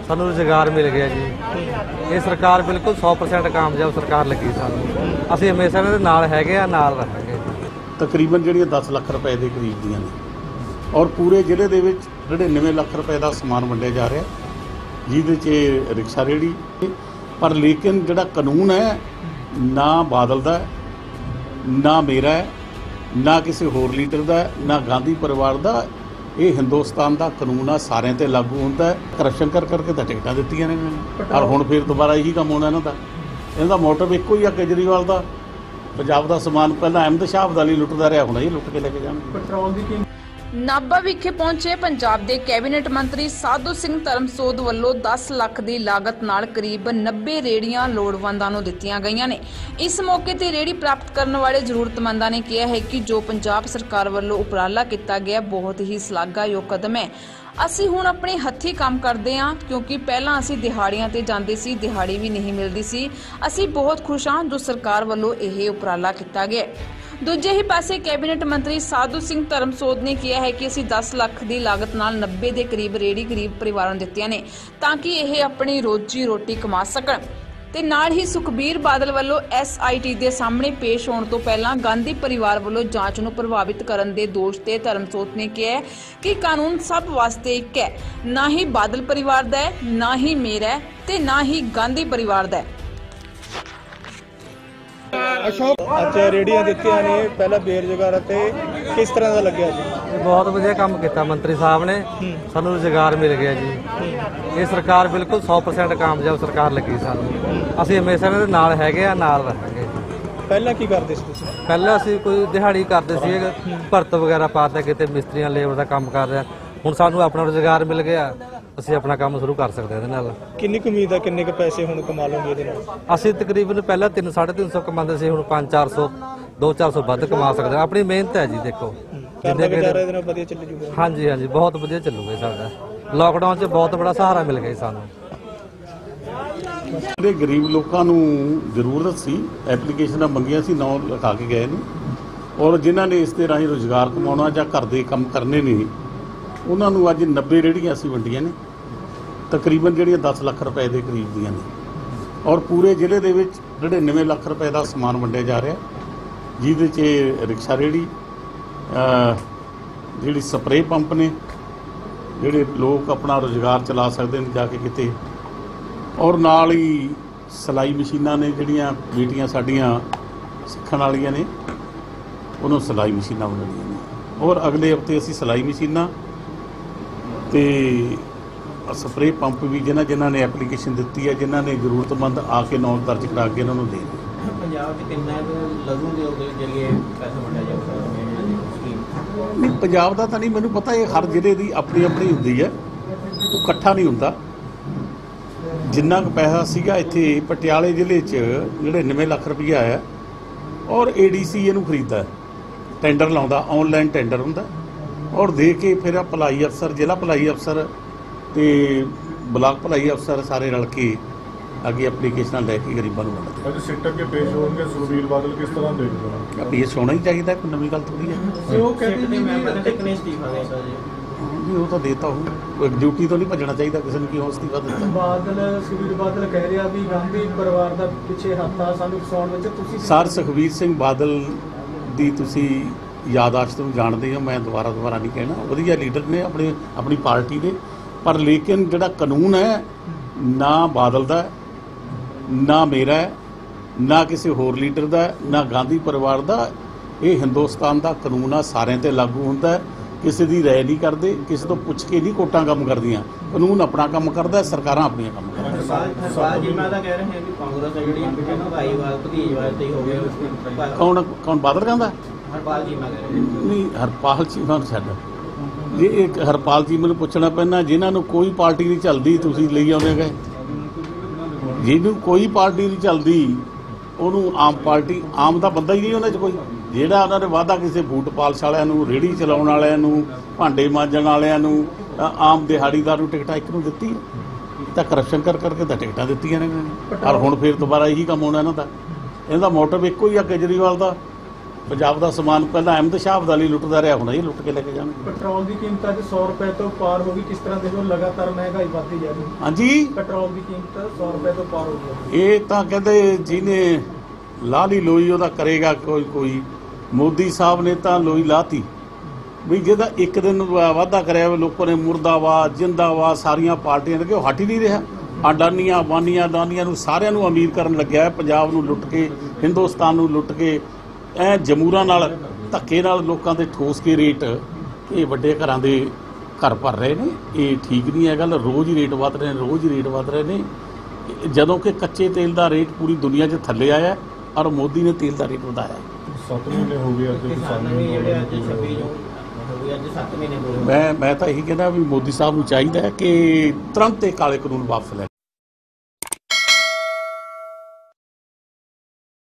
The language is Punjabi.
ਸਾਨੂੰ ਰੁਜ਼ਗਾਰ ਮਿਲ ਗਿਆ ਜੀ। ਇਹ ਸਰਕਾਰ ਬਿਲਕੁਲ 100% ਕਾਮਯਾਬ ਸਰਕਾਰ ਲੱਗੀ ਸਾਨੂੰ। ਅਸੀਂ ਹਮੇਸ਼ਾ ਇਹਨਾਂ ਦੇ ਨਾਲ ਹੈਗੇ ਆ, ਨਾਲ ਰਹਾਂਗੇ। ਤਕਰੀਬਨ ਜਿਹੜੀਆਂ 10 ਲੱਖ ਰੁਪਏ ਦੇ ਕਰੀਬ ਦੀਆਂ ਨੇ ਔਰ ਪੂਰੇ ਜ਼ਿਲ੍ਹੇ ਦੇ ਵਿੱਚ 99 ਲੱਖ ਰੁਪਏ ਦਾ ਸਮਾਨ ਵੰਡਿਆ ਜਾ ਰਿਹਾ, ਜਿਹਦੇ 'ਚ ਰਿਕਸ਼ਾ ਰੇਹੜੀ। ਪਰ ਲੇਕਿਨ ਜਿਹੜਾ ਕਾਨੂੰਨ ਹੈ ਨਾ ਬਾਦਲ ਦਾ, ਨਾ ਮੇਰਾ ਹੈ, ਨਾ ਕਿਸੇ ਹੋਰ ਲੀਡਰ ਦਾ, ਨਾ ਗਾਂਧੀ ਪਰਿਵਾਰ ਦਾ। ਇਹ ਹਿੰਦੁਸਤਾਨ ਦਾ ਕਾਨੂੰਨ ਆ, ਸਾਰਿਆਂ ਤੇ ਲਾਗੂ ਹੁੰਦਾ ਹੈ। ਕਰਪਸ਼ਨ ਕਰਕੇ ਤਾਂ ਟਿਕਟਾਂ ਦਿੱਤੀਆਂ ਨੇ ਇਹਨਾਂ ਨੇ, ਔਰ ਹੁਣ ਫਿਰ ਦੁਬਾਰਾ ਇਹੀ ਕੰਮ ਹੋਣਾ ਇਹਨਾਂ ਦਾ। ਇਹਨਾਂ ਦਾ ਮੋਟਿਵ ਇੱਕੋ ਹੀ ਆ ਕੇਜਰੀਵਾਲ ਦਾ, ਪੰਜਾਬ ਦਾ ਸਮਾਨ ਪਹਿਲਾਂ ਅਹਿਮਦ ਸ਼ਾਹ ਅਬਦਾਲੀ ਲੁੱਟਦਾ ਰਿਹਾ, ਹੁਣ ਇਹ ਲੁੱਟ ਕੇ ਲੈ ਕੇ ਜਾਣਗੇ। ਪੈਟਰੋਲ ਦੀ ਕੀਮਤ ਨਾਭਾ ਵਿਖੇ ਪਹੁੰਚੇ ਪੰਜਾਬ ਦੇ ਕੈਬਨਿਟ ਮੰਤਰੀ ਸਾਧੂ ਸਿੰਘ ਧਰਮਸੋਤ ਵੱਲੋਂ 10 ਲੱਖ ਦੀ ਲਾਗਤ ਨਾਲ ਕਰੀਬ 90 ਰੇਹੜੀਆਂ ਲੋੜਵੰਦਾਂ ਨੂੰ ਦਿੱਤੀਆਂ ਗਈਆਂ ਨੇ। ਇਸ ਮੌਕੇ ਤੇ ਰੇਹੜੀ ਪ੍ਰਾਪਤ ਕਰਨ ਵਾਲੇ ਜ਼ਰੂਰਤਮੰਦਾਂ ਨੇ ਕਿਹਾ ਹੈ ਕਿ ਜੋ ਪੰਜਾਬ ਸਰਕਾਰ ਵੱਲੋਂ ਉਪਰਾਲਾ ਕੀਤਾ ਗਿਆ ਬਹੁਤ ਹੀ ਸ਼ਲਾਘਾਯੋਗ ਕਦਮ ਹੈ। ਅਸੀਂ ਹੁਣ ਆਪਣੇ ਹੱਥੀਂ ਕੰਮ ਕਰਦੇ ਹਾਂ, ਕਿਉਂਕਿ ਪਹਿਲਾਂ ਅਸੀਂ ਦਿਹਾੜੀਆਂ ਤੇ ਜਾਂਦੇ ਸੀ, ਦਿਹਾੜੀ ਵੀ ਨਹੀਂ ਮਿਲਦੀ ਸੀ। ਅਸੀਂ ਬਹੁਤ ਖੁਸ਼ ਹਾਂ ਜੋ ਸਰਕਾਰ ਵੱਲੋਂ ਇਹ ਉਪਰਾਲਾ ਕੀਤਾ ਗਿਆ। ਦੂਜੇ ਹੀ ਪਾਸੇ ਕੈਬਨਿਟ ਮੰਤਰੀ ਸਾਧੂ ਸਿੰਘ ਧਰਮਸੋਤ ਨੇ ਕਿਹਾ ਹੈ ਕਿ ਅਸੀਂ 10 ਲੱਖ ਦੀ ਲਾਗਤ ਨਾਲ 90 ਦੇ ਕਰੀਬ ਰੇਹੜੀ ਗਰੀਬ ਪਰਿਵਾਰਾਂ ਨੂੰ ਦਿੱਤੀਆਂ ਨੇ ਤਾਂ ਕਿ ਇਹ ਆਪਣੀ ਰੋਜੀ ਰੋਟੀ ਕਮਾ ਸਕਣ। ਤੇ ਨਾਲ ਹੀ ਸੁਖਬੀਰ ਬਾਦਲ ਵੱਲੋਂ SIT ਦੇ ਸਾਹਮਣੇ ਪੇਸ਼ ਹੋਣ ਤੋਂ ਪਹਿਲਾਂ ਗਾਂਧੀ ਪਰਿਵਾਰ ਵੱਲੋਂ ਜਾਂਚ ਨੂੰ ਪ੍ਰਭਾਵਿਤ ਕਰਨ ਦੇ ਦੋਸ਼ ਤੇ ਧਰਮਸੋਤ ਨੇ ਕਿਹਾ ਕਿ ਕਾਨੂੰਨ ਸਭ ਵਾਸਤੇ ਇੱਕ ਹੈ, ਨਾ ਹੀ ਬਾਦਲ ਪਰਿਵਾਰ ਦਾ ਹੈ, ਨਾ ਹੀ ਮੇਰਾ ਹੈ ਤੇ ਨਾ ਹੀ ਗਾਂਧੀ ਪਰਿਵਾਰ ਦਾ ਹੈ। ਅਸ਼ੋਕ ਅੱਜ ਰੇਹੜੀਆਂ ਦਿੱਤੀਆਂ ਨੇ, ਪਹਿਲਾਂ ਬੇਰੁਜ਼ਗਾਰ ਅਤੇ ਕਿਸ ਤਰ੍ਹਾਂ ਦਾ ਲੱਗਿਆ ਜੀ? ਬਹੁਤ ਵਧੀਆ ਕੰਮ ਕੀਤਾ ਮੰਤਰੀ ਸਾਹਿਬ ਨੇ, ਸਾਨੂੰ ਰੁਜ਼ਗਾਰ ਮਿਲ ਗਿਆ ਜੀ। ਇਹ ਸਰਕਾਰ ਬਿਲਕੁਲ 100% ਕਾਮਯਾਬ ਸਰਕਾਰ ਲੱਗੀ ਸਾਨੂੰ। ਅਸੀਂ ਹਮੇਸ਼ਾ ਇਹਨਾਂ ਦੇ ਨਾਲ ਹੈਗੇ ਆ, ਨਾਲ ਰਹਾਂਗੇ। ਪਹਿਲਾਂ ਕੀ ਕਰਦੇ ਸੀ ਤੁਸੀਂ? ਪਹਿਲਾਂ ਅਸੀਂ ਕੋਈ ਦਿਹਾੜੀ ਕਰਦੇ ਸੀ, ਭਰਤ ਵਗੈਰਾ ਪਾਤਾ, ਕਿਤੇ ਮਿਸਤਰੀਆਂ ਲੇਬਰ ਦਾ ਕੰਮ ਕਰ ਰਿਹਾ। ਹੁਣ ਸਾਨੂੰ ਆਪਣਾ ਰੁਜ਼ਗਾਰ ਮਿਲ ਗਿਆ, ਅਸੀਂ ਆਪਣਾ ਕੰਮ ਸ਼ੁਰੂ ਕਰ ਸਕਦੇ ਹਾਂ ਇਹਦੇ ਨਾਲ। ਕਿੰਨੀ ਕੁ ਉਮੀਦ ਹੈ, ਕਿੰਨੇ ਕੁ ਪੈਸੇ ਹੁਣ ਕਮਾ ਲਓਗੇ ਇਹਦੇ ਨਾਲ? ਅਸੀਂ ਤਕਰੀਬਨ ਪਹਿਲਾਂ 300-350 ਕਮਾਉਂਦੇ ਸੀ, ਹੁਣ 500-400 200-400 ਵੱਧ ਕਮਾ ਸਕਦੇ ਹਾਂ। ਆਪਣੀ ਮਿਹਨਤ ਹੈ ਜੀ। ਦੇਖੋ ਗੁਜ਼ਾਰਾ ਇਹਦੇ ਨਾਲ ਵਧੀਆ ਚੱਲ ਜੂਗਾ। ਹਾਂਜੀ ਹਾਂਜੀ, ਬਹੁਤ ਵਧੀਆ ਚੱਲੂਗਾ ਸਾਡਾ। ਲਾਕਡਾਊਨ 'ਚ ਬਹੁਤ ਬੜਾ ਸਹਾਰਾ ਮਿਲ ਗਿਆ ਸਾਨੂੰ। ਜਿਹੜੇ ਗਰੀਬ ਲੋਕਾਂ ਨੂੰ ਜ਼ਰੂਰਤ ਸੀ, ਐਪਲੀਕੇਸ਼ਨਾਂ ਮੰਗੀਆਂ ਸੀ, ਨਾਂ ਲਿਖਾ ਕੇ ਗਏ ਨੇ, ਔਰ ਜਿਨ੍ਹਾਂ ਨੇ ਇਸ ਦੇ ਰਾਹੀਂ ਰੁਜ਼ਗਾਰ ਕਮਾਉਣਾ ਜਾਂ ਘਰ ਦੇ ਕੰਮ ਕਰਨੇ ਨੇ, ਉਹਨਾਂ ਨੂੰ ਅੱਜ 90 ਰੇਹੜੀਆਂ ਅਸੀਂ ਵੰਡੀਆਂ ਨੇ, ਤਕਰੀਬਨ ਜਿਹੜੀਆਂ 10 ਲੱਖ ਰੁਪਏ ਦੇ ਕਰੀਬ ਦੀਆਂ ਨੇ। ਔਰ ਪੂਰੇ ਜ਼ਿਲ੍ਹੇ ਦੇ ਵਿੱਚ 99 ਲੱਖ ਰੁਪਏ ਦਾ ਸਮਾਨ ਵੰਡਿਆ ਜਾ ਰਿਹਾ, ਜਿਹਦੇ 'ਚ ਰਿਕਸ਼ਾ ਰੇਹੜੀ, ਜਿਹੜੀ ਸਪਰੇਅ ਪੰਪ ਨੇ, ਜਿਹੜੇ ਲੋਕ ਆਪਣਾ ਰੁਜ਼ਗਾਰ ਚਲਾ ਸਕਦੇ ਨੇ ਜਾ ਕੇ ਕਿਤੇ, ਔਰ ਨਾਲ ਹੀ ਸਿਲਾਈ ਮਸ਼ੀਨਾਂ ਨੇ, ਜਿਹੜੀਆਂ ਬੇਟੀਆਂ ਸਾਡੀਆਂ ਸਿੱਖਣ ਵਾਲੀਆਂ ਨੇ, ਉਹਨੂੰ ਸਿਲਾਈ ਮਸ਼ੀਨਾਂ ਵੰਡਣੀਆਂ ਨੇ। ਔਰ ਅਗਲੇ ਹਫ਼ਤੇ ਅਸੀਂ ਸਿਲਾਈ ਮਸ਼ੀਨਾਂ ਤੇ ਸਪਰੇਅ ਪੰਪ ਵੀ ਜਿਨ੍ਹਾਂ ਨੇ ਐਪਲੀਕੇਸ਼ਨ ਦਿੱਤੀ ਹੈ, ਜਿਨ੍ਹਾਂ ਨੇ ਜ਼ਰੂਰਤਮੰਦ ਆ ਕੇ ਨਾਂ ਦਰਜ ਕਰਾ ਕੇ ਉਹਨਾਂ ਨੂੰ ਦੇ ਦਿੱਤੇ। ਪੰਜਾਬ 'ਚ ਕਿੰਨਾ ਲੱਗੂਗੇ ਉਹਦੇ ਜਰੀਏ ਪੈਸਾ ਵੰਡਿਆ ਜਾਊਗਾ? ਨਹੀਂ, ਪੰਜਾਬ ਦਾ ਤਾਂ ਨਹੀਂ ਮੈਨੂੰ ਪਤਾ। ਇਹ ਹਰ ਜ਼ਿਲ੍ਹੇ ਦੀ ਆਪਣੀ ਆਪਣੀ ਹੁੰਦੀ ਹੈ, ਉਹ ਇਕੱਠਾ ਨਹੀਂ ਹੁੰਦਾ। ਜਿੰਨਾ ਕੁ ਪੈਸਾ ਸੀਗਾ ਇੱਥੇ ਪਟਿਆਲੇ ਜ਼ਿਲ੍ਹੇ 'ਚ 99 ਲੱਖ ਰੁਪਈਆ ਆਇਆ, ਔਰ ADC ਇਹਨੂੰ ਖਰੀਦਦਾ, ਟੈਂਡਰ ਲਾਉਂਦਾ, ਆਨਲਾਈਨ ਟੈਂਡਰ ਹੁੰਦਾ, ਔਰ ਦੇ ਕੇ ਫਿਰ ਭਲਾਈ ਅਫਸਰ, ਜ਼ਿਲ੍ਹਾ ਭਲਾਈ ਅਫਸਰ ਤੇ ਬਲਾਕ ਭਲਾਈ ਅਫਸਰ ਸਾਰੇ ਰਲ ਕੇ ਅੱਗੇ ਐਪਲੀਕੇਸ਼ਨਾਂ ਲੈ ਕੇ ਗਰੀਬਾਂ ਨੂੰ ਵੰਡਦੇ। ਅੱਜ ਸਿੱਟ ਅੱਗੇ ਪੇਸ਼ ਹੋਣਗੇ ਸੁਖਬੀਰ ਬਾਦਲ, ਕਿਸ ਤਰ੍ਹਾਂ ਦੇਖਦੇ ਹੋ? ਪੇਸ਼ ਹੋਣਾ ਹੀ ਚਾਹੀਦਾ, ਕੋਈ ਨਵੀਂ ਗੱਲ ਥੋੜ੍ਹੀ ਹੈ। ਉਹ ਕਹਿੰਦੇ ਨੇ ਮੈਂ ਪਹਿਲਾਂ ਟਿਕਨੇ ਅਸਤੀਫਾ ਦੇ ਸਕਦਾ ਜੀ। ਉਹ ਤਾਂ ਦੇਤਾ ਹੋ, ਡਿਊਟੀ ਤੋਂ ਨਹੀਂ ਭੱਜਣਾ ਚਾਹੀਦਾ ਕਿਸੇ ਨੂੰ, ਕਿਉਂ ਅਸਤੀਫਾ ਦਿੱਤਾ? ਬਾਦਲ, ਸੁਖਬੀਰ ਬਾਦਲ ਕਹਿ ਰਿਹਾ ਵੀ ਗਾਂਧੀ ਪਰਿਵਾਰ ਦਾ ਪਿੱਛੇ ਹੱਥ ਆ ਸਾਨੂੰ ਫਸਾਉਣ ਵਿੱਚ। ਤੁਸੀਂ ਸਰ ਸੁਖਬੀਰ ਸਿੰਘ ਬਾਦਲ ਦੀ ਤੁਸੀਂ ਯਾਦਾਸ਼ਤ ਨੂੰ ਜਾਣਦੇ ਹੋ, ਮੈਂ ਦੁਬਾਰਾ ਨਹੀਂ ਕਹਿਣਾ। ਵਧੀਆ ਲੀਡਰ ਨੇ ਆਪਣੀ ਪਾਰਟੀ ਦੇ, ਪਰ ਲੇਕਿਨ ਜਿਹੜਾ ਕਾਨੂੰਨ ਹੈ ਨਾ ਬਾਦਲ ਦਾ, ਨਾ ਮੇਰਾ ਹੈ, ਨਾ ਕਿਸੇ ਹੋਰ ਲੀਡਰ ਦਾ, ਨਾ ਗਾਂਧੀ ਪਰਿਵਾਰ ਦਾ। ਇਹ ਹਿੰਦੁਸਤਾਨ ਦਾ ਕਾਨੂੰਨ ਆ, ਸਾਰਿਆਂ ਤੇ ਲਾਗੂ ਹੁੰਦਾ ਹੈ। ਕਿਸੇ ਦੀ ਰਾਏ ਨਹੀਂ ਕਰਦੇ, ਕਿਸੇ ਤੋਂ ਪੁੱਛ ਕੇ ਨਹੀਂ ਕੋਰਟਾਂ ਕੰਮ ਕਰਦੀਆਂ। ਕਾਨੂੰਨ ਆਪਣਾ ਕੰਮ ਕਰਦਾ, ਸਰਕਾਰਾਂ ਆਪਣੀਆਂ ਕੰਮ ਕਰਦੀਆਂ। ਹਰਪਾਲ ਜੀ ਮੈਂ ਤਾਂ ਕਹਿ ਰਹੇ ਹਾਂ ਕਿ ਕਾਂਗਰਸ ਜਿਹੜੀ ਭਾਈਵਾਲ ਭਤੀਜਵਾਲ ਤੇ ਹੋ ਗਏ। ਕੌਣ ਬਾਦਲ ਕਹਿੰਦਾ? ਹਰਪਾਲ ਜੀ ਮੈਂ ਕਹਿ ਰਿਹਾ। ਨਹੀਂ, ਹਰਪਾਲ ਚੀਮਾ ਨੂੰ ਛੱਡ। ਜੇ ਇੱਕ ਹਰਪਾਲ ਚੀਮਾ ਨੂੰ ਪੁੱਛਣਾ ਪੈਣਾ, ਜਿਨ੍ਹਾਂ ਨੂੰ ਕੋਈ ਪਾਰਟੀ ਨਹੀਂ ਚੱਲਦੀ, ਤੁਸੀਂ ਲਈ ਆਉਂਦੇ ਗਏ। ਜਿਹਨੂੰ ਕੋਈ ਪਾਰਟੀ ਨਹੀਂ ਚੱਲਦੀ ਉਹਨੂੰ ਆਮ ਪਾਰਟੀ, ਆਮ ਦਾ ਬੰਦਾ ਹੀ ਨਹੀਂ ਉਹਨਾਂ 'ਚ ਕੋਈ। ਜਿਹੜਾ ਉਹਨਾਂ ਨੇ ਵਾਅਦਾ ਕਿਸੇ ਬੂਟ ਪਾਲਸ਼ ਵਾਲਿਆਂ ਨੂੰ, ਰੇਹੜੀ ਚਲਾਉਣ ਵਾਲਿਆਂ ਨੂੰ, ਭਾਂਡੇ ਮਾਂਜਣ ਵਾਲਿਆਂ ਨੂੰ, ਆਮ ਦਿਹਾੜੀਦਾਰ ਨੂੰ ਟਿਕਟਾਂ ਇੱਕ ਨੂੰ ਦਿੱਤੀ, ਤਾਂ ਕਰਪਸ਼ਨ ਕਰਕੇ ਤਾਂ ਟਿਕਟਾਂ ਦਿੱਤੀਆਂ ਨੇ। ਔਰ ਹੁਣ ਫਿਰ ਦੁਬਾਰਾ ਇਹੀ ਕੰਮ ਹੋਣਾ ਇਹਨਾਂ ਦਾ। ਇਹਦਾ ਮੋਟਿਵ ਇੱਕੋ ਹੀ ਆ ਕੇਜਰੀਵਾਲ ਦਾ, ਪੰਜਾਬ ਦਾ ਸਮਾਨ ਪਹਿਲਾਂ ਅਹਿਮਦ ਸ਼ਾਹ ਅਬਦਾਲੀ ਲੁੱਟਦਾ ਰਿਹਾ, ਹੁਣ ਇਹ ਲੁੱਟ ਕੇ ਲੈ ਕੇ ਜਾਣਗੇ। ਪੈਟਰੋਲ ਦੀ ਕੀਮਤ ਅੱਜ 100 ਰੁਪਏ ਤੋਂ ਪਾਰ ਹੋ ਗਈ, ਕਿਸ ਤਰ੍ਹਾਂ ਦੇਖੋ ਲਗਾਤਾਰ ਮਹਿੰਗਾਈ ਵੱਧਦੀ ਜਾ ਰਹੀ ਹੈ। ਹਾਂਜੀ, ਪੈਟਰੋਲ ਦੀ ਕੀਮਤ 100 ਰੁਪਏ ਤੋਂ ਪਾਰ ਹੋ ਗਈ। ਇਹ ਤਾਂ ਕਹਿੰਦੇ ਜਿਹਨੇ ਲਾਹ ਲਈ ਲੋਈ ਉਹਦਾ ਕਰੇਗਾ ਕੋਈ। ਮੋਦੀ ਸਾਹਿਬ ਨੇ ਤਾਂ ਲੋਈ ਲਾਤੀ ਵੀ ਜਿਹਦਾ ਇੱਕ ਦਿਨ ਵਾਧਾ ਕਰਿਆ ਲੋਕਾਂ ਨੇ ਮੁਰਦਾਬਾਦ ਜਿੰਦਾਬਾਦ ਸਾਰੀਆਂ ਪਾਰਟੀਆਂ ਨੇ, ਉਹ ਹਟ ਹੀ ਨਹੀਂ ਰਿਹਾ। ਅਡਾਨੀਆਂ ਬਾਨੀਆਂ ਦਾਨੀਆਂ ਨੂੰ ਸਾਰਿਆਂ ਨੂੰ ਅਮੀਰ ਕਰਨ ਲੱਗਿਆ, ਪੰਜਾਬ ਨੂੰ ਲੁੱਟ ਕੇ, ਹਿੰਦੁਸਤਾਨ ਨੂੰ ਲੁੱਟ ਕੇ, ਐ ਜਮੂਰਾਂ ਨਾਲ ਧੱਕੇ ਨਾਲ ਲੋਕਾਂ ਦੇ ਠੋਸ ਕੇ ਰੇਟ, ਇਹ ਵੱਡੇ ਘਰਾਂ ਦੇ ਘਰ ਭਰ ਰਹੇ ਨੇ। ਇਹ ਠੀਕ ਨਹੀਂ ਹੈ ਗੱਲ, ਰੋਜ਼ ਹੀ ਰੇਟ ਵੱਧ ਰਹੇ ਨੇ, ਜਦੋਂ ਕਿ ਕੱਚੇ ਤੇਲ ਦਾ ਰੇਟ ਪੂਰੀ ਦੁਨੀਆ 'ਚ ਥੱਲੇ ਆਇਆ ਔਰ ਮੋਦੀ ਨੇ ਤੇਲ ਦਾ ਰੇਟ ਵਧਾਇਆ। 7 ਮਹੀਨੇ ਹੋ ਗਏ ਅੱਜ ਕਿਸਾਨ ਵੀ ਜਿਹੜੇ ਅੱਜ 26 ਨੂੰ ਹੋ ਗਏ, ਅੱਜ 7 ਮਹੀਨੇ ਪੂਰੇ। ਮੈਂ ਤਾਂ ਇਹੀ ਕਹਿੰਦਾ ਵੀ ਮੋਦੀ ਸਾਹਿਬ ਨੂੰ ਚਾਹੀਦਾ ਹੈ ਕਿ ਤੁਰੰਤ ਇਹ ਕਾਲੇ ਕਾਨੂੰਨ ਵਾਪਸ ਲੈ